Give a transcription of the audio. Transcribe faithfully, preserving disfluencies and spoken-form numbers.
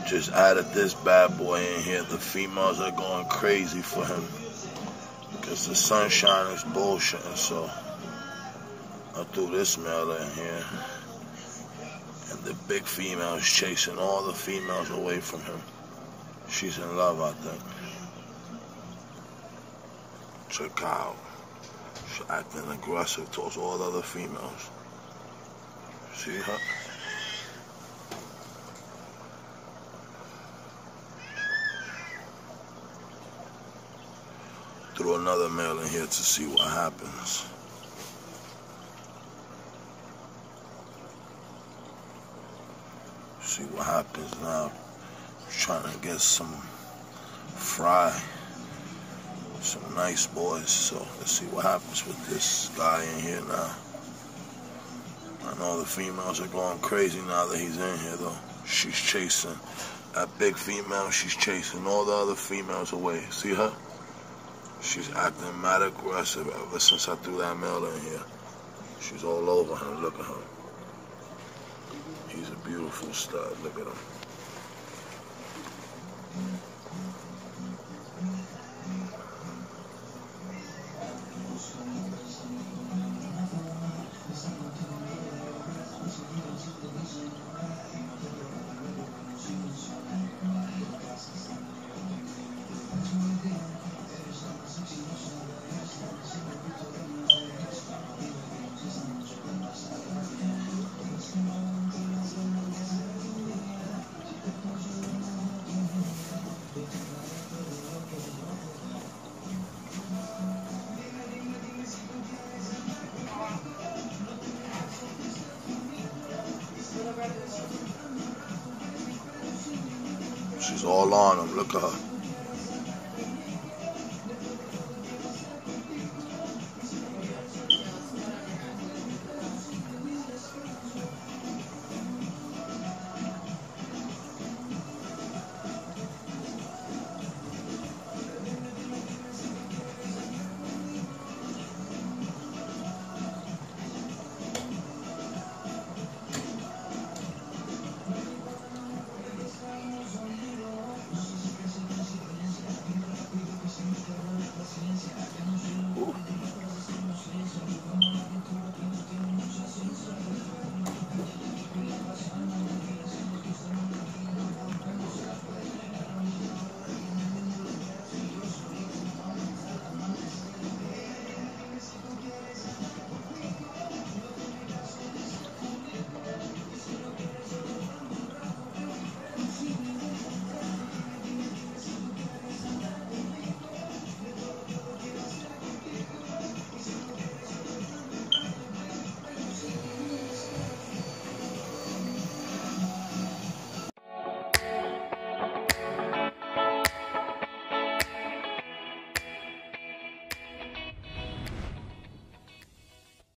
Just added this bad boy in here. The females are going crazy for him because the sunshine is bullshitting. So I threw this male in here, and the big female is chasing all the females away from him. She's in love, I think. Check out. She's acting aggressive towards all the other females. See her? Throw another male in here to see what happens. See what happens now. Trying to get some fry, some nice boys. So let's see what happens with this guy in here now. I know the females are going crazy now that he's in here though. She's chasing that big female. She's chasing all the other females away. See her? She's acting mad aggressive ever since I threw that male in here. She's all over him. Look at her. He's a beautiful stud. Look at him. She's all on him. Look at her.